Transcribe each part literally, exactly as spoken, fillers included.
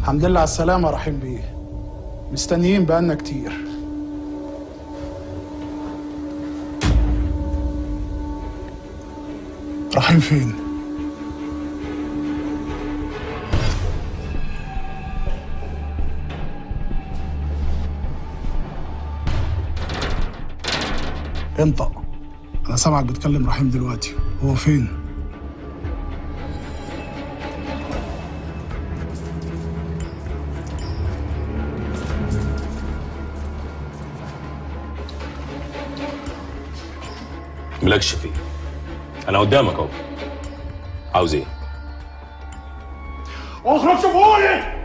الحمد لله على السلامة يا رحيم بيه. مستنيين بقالنا كتير. رحيم فين؟ انطق. أنا سامعك بتكلم رحيم دلوقتي، هو فين؟ مالكش فيه، أنا قدامك أهو. عاوز إيه؟ اخرج شوفوني!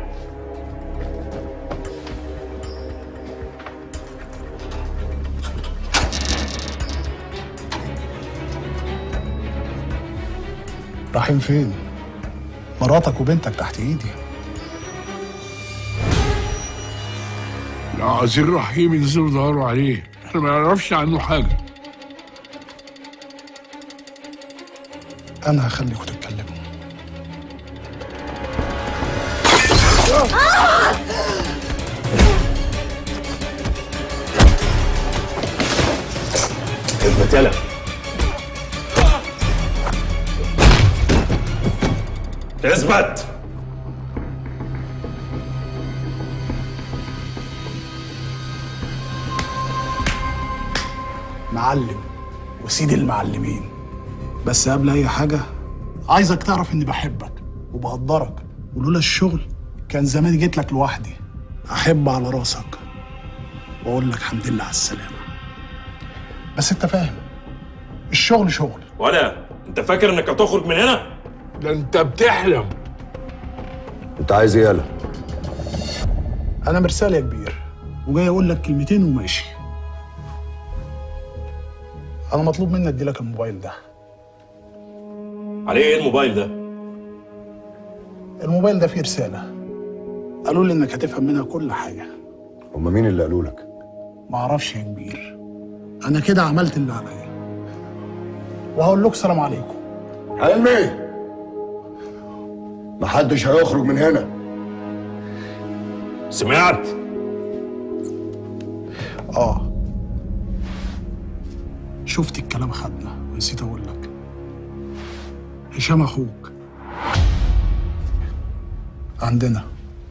رحيم فين؟ مراتك وبنتك تحت ايدي. لا عايزين رحيم ينزلوا يدوروا عليه، احنا ما نعرفش عنه حاجه. انا هخليكوا تتكلموا. اثبت يلا. اثبت. معلم وسيد المعلمين، بس قبل اي حاجه عايزك تعرف اني بحبك وبقدرك، ولولا الشغل كان زماني جيت لك لوحدي. احب على راسك واقول لك الحمد لله على السلامه. بس انت فاهم الشغل شغل. ولا انت فاكر انك هتخرج من هنا؟ ده انت بتحلم. انت عايز ايه يالا؟ انا مرسال يا كبير وجاي اقول لك كلمتين وماشي. انا مطلوب مني ادي لك الموبايل ده. عليه ايه الموبايل ده؟ الموبايل ده فيه رساله، قالوا لي انك هتفهم منها كل حاجه. هما مين اللي قالوا لك؟ ما اعرفش يا كبير، انا كده عملت اللي عليا وهقول لكم سلام عليكم. علمي محدش هيخرج من هنا. سمعت؟ اه شفت الكلام خدنا ونسيت اقول لك، هشام اخوك عندنا.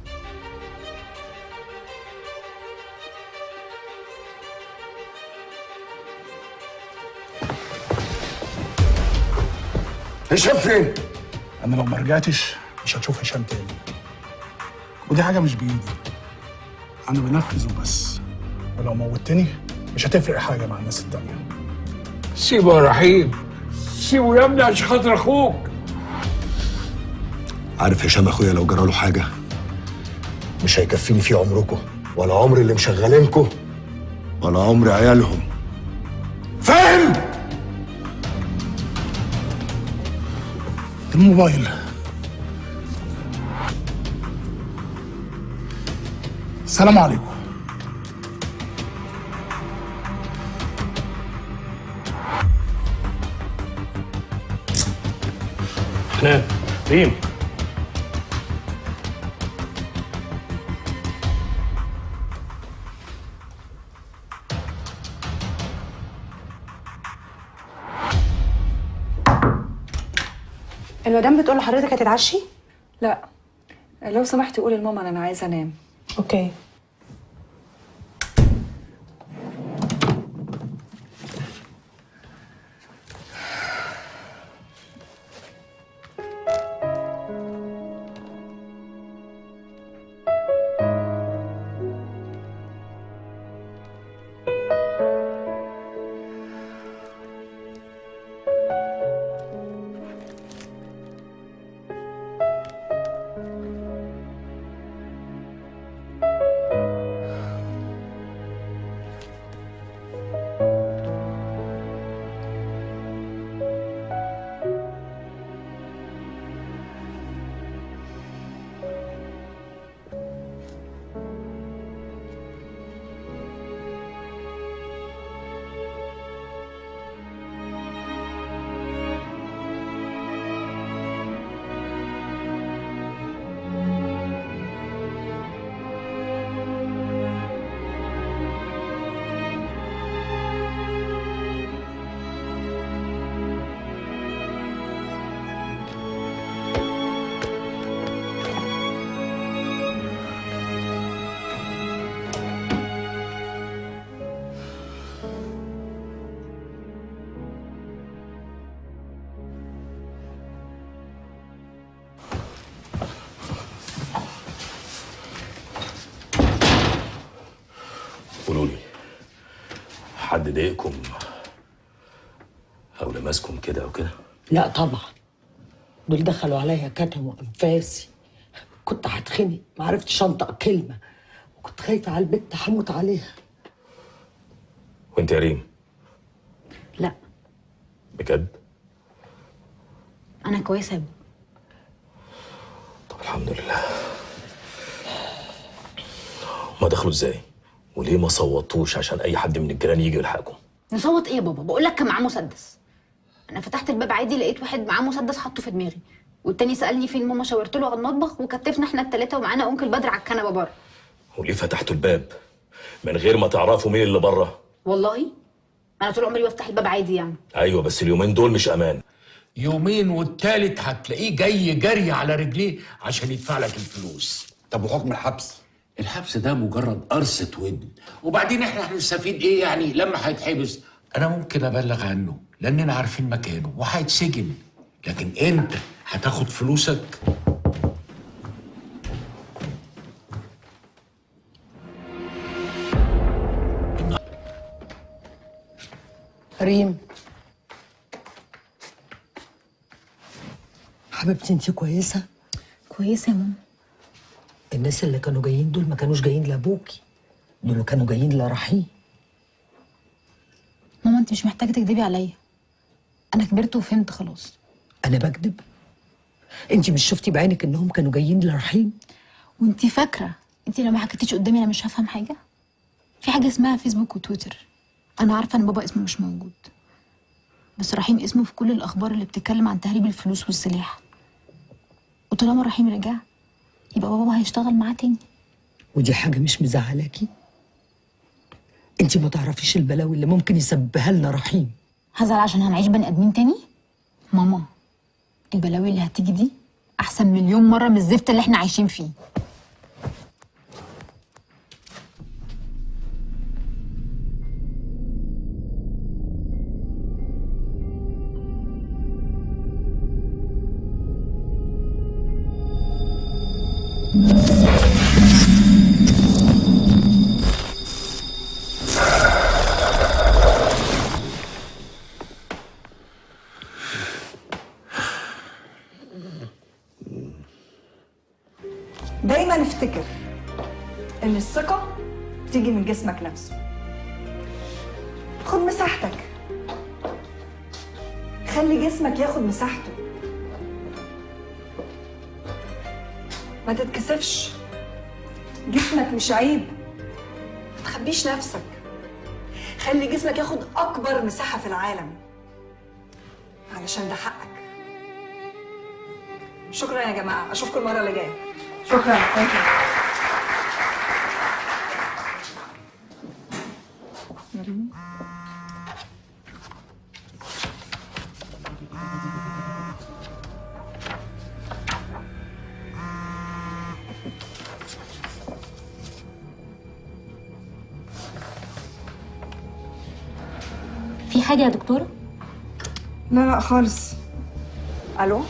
هشام فين؟ انا لو ما رجعتش مش هتشوف هشام تاني، ودي حاجه مش بايدي، انا بنفذ وبس، ولو موتني مش هتفرق حاجه مع الناس التانيه. سيبه يا رحيم، سيبه يا ابني عشان خاطر اخوك. عارف هشام اخويا لو جراله حاجه مش هيكفيني فيه عمركم، ولا عمر اللي مشغلينكم، ولا عمر عيالهم. فاهم؟ الموبايل. السلام عليكم. حنان ريم. المدام بتقول لحضرتك هتتعشي؟ لا لو سمحتي قولي لماما انا عايزه انام. اوكي. قولوا لي، حد ضايقكم او لمسكم كده او كده؟ لا طبعا، دول دخلوا عليا كتموا انفاسي، كنت هتخنق ما عرفتش انطق كلمه، وكنت خايفه على البت هموت عليها. وانت يا ريم؟ لا بجد؟ انا كويسه يا ابو. طب الحمد لله. ما دخلوا ازاي؟ وليه ما صوتوش عشان اي حد من الجيران يجي يلحقكم؟ نصوت ايه يا بابا؟ بقول لك كان معاه مسدس. انا فتحت الباب عادي لقيت واحد معاه مسدس حطه في دماغي، والتاني سالني فين ماما، شاورت له على المطبخ، وكتفنا احنا التلاته ومعانا انكل بدر على الكنبه بره. وليه فتحتوا الباب من غير ما تعرفوا مين اللي بره؟ والله انا طول عمري بفتح الباب عادي يعني. ايوه بس اليومين دول مش امان. يومين والتالت هتلاقيه جاي جري على رجليه عشان يدفع لك الفلوس. طب وحكم الحبس؟ الحبس ده مجرد قرصة ودن، وبعدين احنا هنستفيد ايه يعني لما هيتحبس؟ انا ممكن ابلغ عنه لاننا عارفين مكانه وهيتسجن، لكن انت هتاخد فلوسك. ريم حبيبتي، انت كويسه؟ كويسه يا ماما. الناس اللي كانوا جايين دول ما كانوش جايين لابوكي، دول كانوا جايين لرحيم. ماما انت مش محتاجه تكدبي عليا، انا كبرت وفهمت خلاص. انا بكذب؟ انت مش شفتي بعينك انهم كانوا جايين لرحيم؟ وانت فاكره انت لو ما حكيتيش قدامي انا مش هفهم حاجه؟ في حاجه اسمها فيسبوك وتويتر، انا عارفه ان بابا اسمه مش موجود، بس رحيم اسمه في كل الاخبار اللي بتتكلم عن تهريب الفلوس والسلاح، وطالما رحيم رجع يبقى بابا هيشتغل معاه تاني. ودي حاجه مش مزعلاكي؟ انت ما تعرفيش البلاوي اللي ممكن يسببها لنا رحيم. هزعل عشان هنعيش بني ادمين تاني؟ ماما البلاوي اللي هتيجي دي احسن مليون مره من الزفت اللي احنا عايشين فيه. دايما افتكر ان الثقة بتيجي من جسمك نفسه. خد مساحتك، خلي جسمك ياخد مساحته، ما تتكسفش، جسمك مش عيب، ما تخبيش نفسك، خلي جسمك ياخد اكبر مساحة في العالم علشان ده حقك. شكرا يا جماعة، اشوفكم المرة اللي جاية. شكرا. ثانك يو. في حاجه يا دكتوره؟ لا لا خالص. الو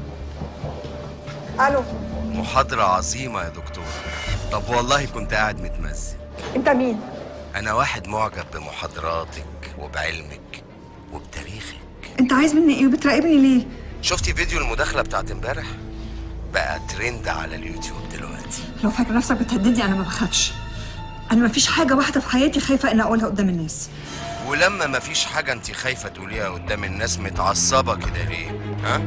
الو. محاضرة عظيمة يا دكتور. طب والله كنت قاعد متمزج. انت مين؟ أنا واحد معجب بمحاضراتك وبعلمك وبتاريخك. انت عايز مني ايه وبتراقبني ليه؟ شفتي فيديو المداخلة بتاعت امبارح؟ بقى ترند على اليوتيوب دلوقتي. لو فاكر نفسك بتهددني انا ما بخافش. انا ما فيش حاجة واحدة في حياتي خايفة ان اقولها قدام الناس. ولما ما فيش حاجة انت خايفة تقوليها قدام الناس متعصبة كده ليه؟ ها؟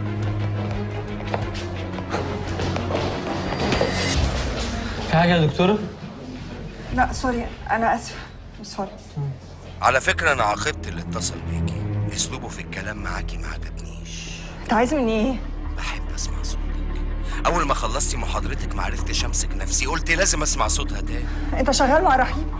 في حاجة يا دكتورة؟ لا سوري، انا اسفة. سوري. على فكرة أنا عاقبت اللي اتصل بيكي، أسلوبه في الكلام معاكي ما عجبنيش. انت عايز مني ايه؟ بحب أسمع صوتك. أول ما خلصتي محاضرتك ما عرفتش أمسك نفسي، قلت لازم أسمع صوتها تاني. انت شغال مع رحيم؟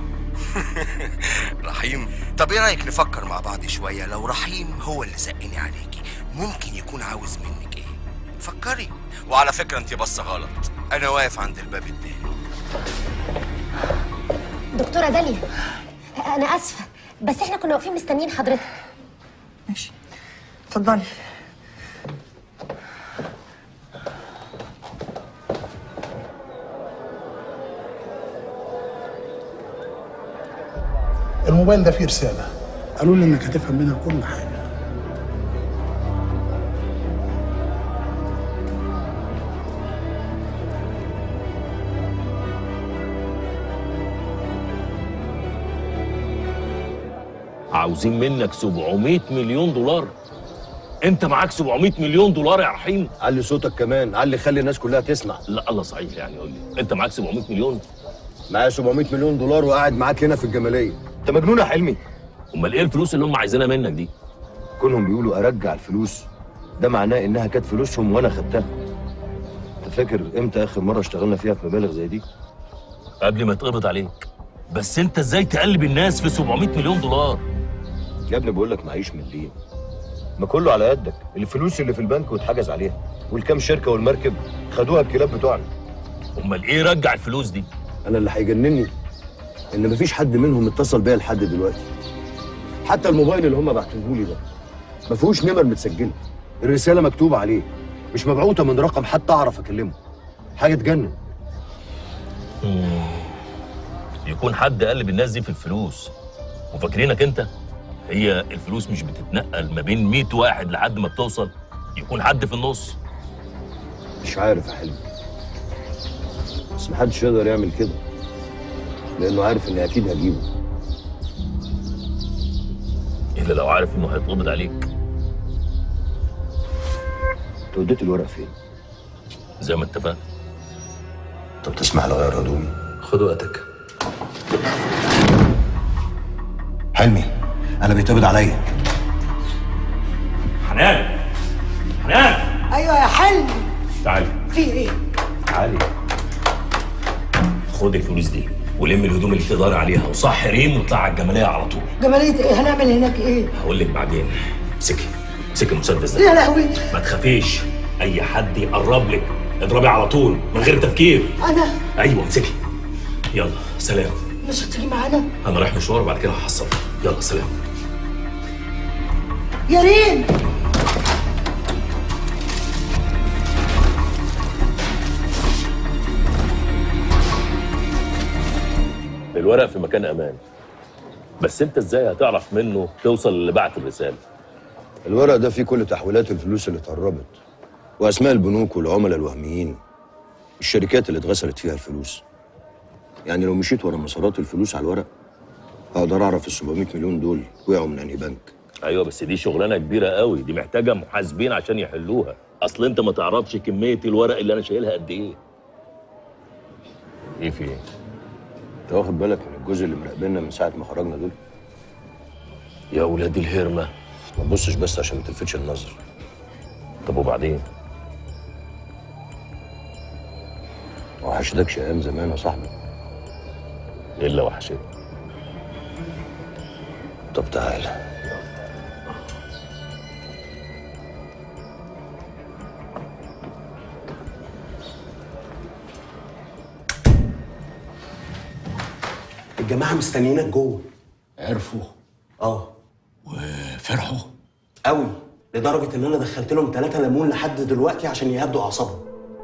رحيم؟ طب إيه رأيك نفكر مع بعض شوية؟ لو رحيم هو اللي زقني عليكي، ممكن يكون عاوز منك إيه؟ فكري. وعلى فكرة أنت بصة غلط، أنا واقف عند الباب التاني. دكتورة داليا، أنا آسفة بس إحنا كنا واقفين مستنيين حضرتك. ماشي، اتفضلي. الموبايل ده فيه رساله، قالوا لي انك هتفهم منها كل حاجه. عاوزين منك سبعمية مليون دولار. انت معاك سبعمية مليون دولار يا رحيم؟ علي صوتك كمان، علي خلي الناس كلها تسمع. لا الله صحيح، يعني قول لي انت معاك سبعمية مليون؟ معايا سبعمية مليون دولار وقاعد معاك هنا في الجماليه. انت مجنون يا حلمي؟ امال ايه الفلوس اللي هم عايزينها منك دي؟ كونهم بيقولوا ارجع الفلوس ده معناه انها كانت فلوسهم وانا خدتها. انت فاكر امتى اخر مره اشتغلنا فيها في مبالغ زي دي؟ قبل ما اتقبض عليك. بس انت ازاي تقلب الناس في سبعمية مليون دولار؟ يا ابني بقول لك معيش مليين، ما كله على قدك. الفلوس اللي في البنك واتحجز عليها، والكام شركه والمركب خدوها الكلاب بتوعنا. امال ايه رجع الفلوس دي؟ انا اللي هيجنني ان مفيش حد منهم اتصل بيا لحد دلوقتي. حتى الموبايل اللي هم بعتوه لي ده ما فيهوش نمر متسجله، الرساله مكتوبه عليه، مش مبعوثه من رقم حتى اعرف اكلمه. حاجه تجنن. يكون حد قلب الناس دي في الفلوس وفاكرينك انت؟ هي الفلوس مش بتتنقل ما بين مية واحد لحد ما بتوصل؟ يكون حد في النص. مش عارف يا حلمي، بس محدش يقدر يعمل كده لانه عارف اني اكيد هجيبه. الا لو عارف انه هيتقبض عليك. انت وديت الورق فين؟ زي ما اتفقنا. طب تسمح لي اغير هدومي؟ خد وقتك. حلمي انا بيتقبض عليا. حنان حنان ايوه يا حلمي. تعالي. في ايه؟ تعالي خد الفلوس دي ولم الهدوم اللي تقدري عليها وصح ريم واطلع على الجماليه على طول. جماليه ايه؟ هنعمل هناك ايه؟ هقول لك بعدين. امسكي امسكي المسدس ده. يا لهوي. ما تخافيش، اي حد يقرب لك اضربي على طول من غير تفكير. انا؟ ايوه امسكي. يلا سلام. مش هتيجي معانا؟ انا رايح مشوار وبعد كده هحصلك. يلا سلام. يا ريم. الورق في مكان امان، بس انت ازاي هتعرف منه توصل اللي بعت الرساله؟ الورق ده فيه كل تحويلات الفلوس اللي اتهربت واسماء البنوك والعملاء الوهميين، الشركات اللي اتغسلت فيها الفلوس. يعني لو مشيت ورا مسارات الفلوس على الورق هقدر اعرف ال سبعمية مليون دول وقعوا من انهي بنك. ايوه بس دي شغلانه كبيره قوي، دي محتاجه محاسبين عشان يحلوها. اصل انت ما تعرفش كميه الورق اللي انا شايلها قد ايه. ايه في ايه؟ انت واخد بالك من الجزء اللي مراقبيننا من ساعه ما خرجنا دول؟ يا ولاد الهرمه. ما تبصش بس عشان ما تلفتش النظر. طب وبعدين؟ ما وحشتكش ايام زمان يا صاحبي؟ الا وحشتني. طب تعالى. الجماعة مستنيينك جوه. عرفوا؟ اه. وفرحوا؟ قوي، لدرجة إن أنا دخلت لهم ثلاثة ليمون لحد دلوقتي عشان يهدوا أعصابهم.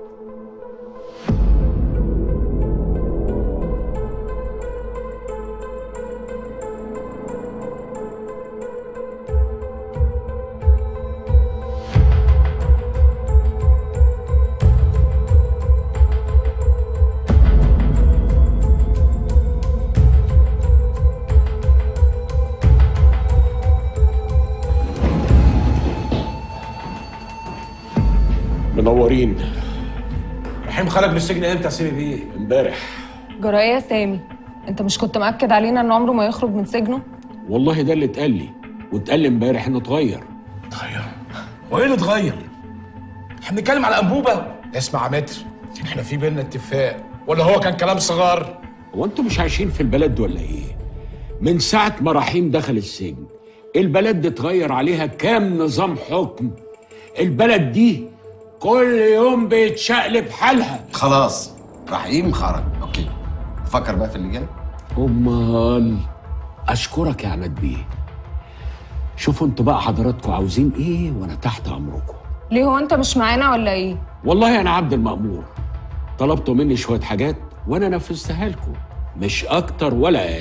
منورين. رحيم خرج من السجن امتى يا سيدي بيه؟ امبارح. جرايه يا سامي، انت مش كنت مأكد علينا ان عمره ما يخرج من سجنه؟ والله ده اللي اتقال لي، واتقال لي امبارح انه اتغير. اتغير؟ هو ايه اللي اتغير؟ احنا بنتكلم على انبوبه. اسمع يا متر، احنا في بينا اتفاق ولا هو كان كلام صغار؟ هو انتوا مش عايشين في البلد ولا ايه؟ من ساعة ما رحيم دخل السجن البلد دي اتغير عليها كام نظام حكم. البلد دي كل يوم بيتشقلب حالها. خلاص رحيم خرج، اوكي فكر بقى في اللي جاي. امال اشكرك يا عماد بيه. شوفوا انتوا بقى حضراتكم عاوزين ايه وانا تحت امركم. ليه هو انت مش معانا ولا ايه؟ والله انا عبد المأمور، طلبتوا مني شويه حاجات وانا نفذتها لكم، مش اكتر ولا اقل.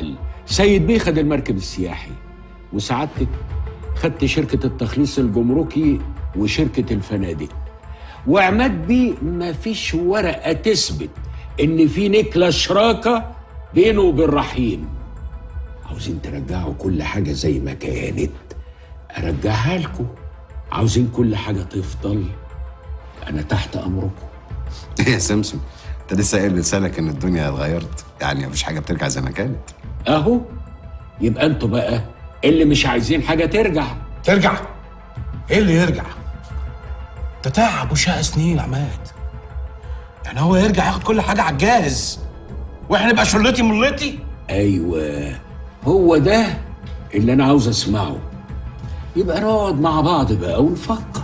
سيد بيه خد المركب السياحي، وسعادتك خدت شركة التخليص الجمركي وشركة الفنادق، وعماد بيه مفيش ورقة تثبت إن في نكلة شراكة بينه وبين رحيم. عاوزين ترجعوا كل حاجة زي ما كانت، أرجعها لكم. عاوزين كل حاجة تفضل، أنا تحت أمركم. ايه يا سمسم، انت لسه قايل بلسانك ان الدنيا اتغيرت، يعني مفيش حاجه بترجع زي ما كانت. اهو يبقى انتوا بقى اللي مش عايزين حاجه ترجع. ترجع؟ ايه اللي يرجع؟ ده تعب وشقى سنين عماد. يعني هو يرجع ياخد كل حاجه على الجاهز واحنا نبقى شلتي ملتي؟ ايوه هو ده اللي انا عاوز اسمعه. يبقى نقعد مع بعض بقى ونفكر.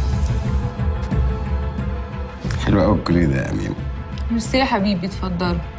حلو قوي الكليه ده يا امين. ميرسي يا حبيبي، اتفضلوا.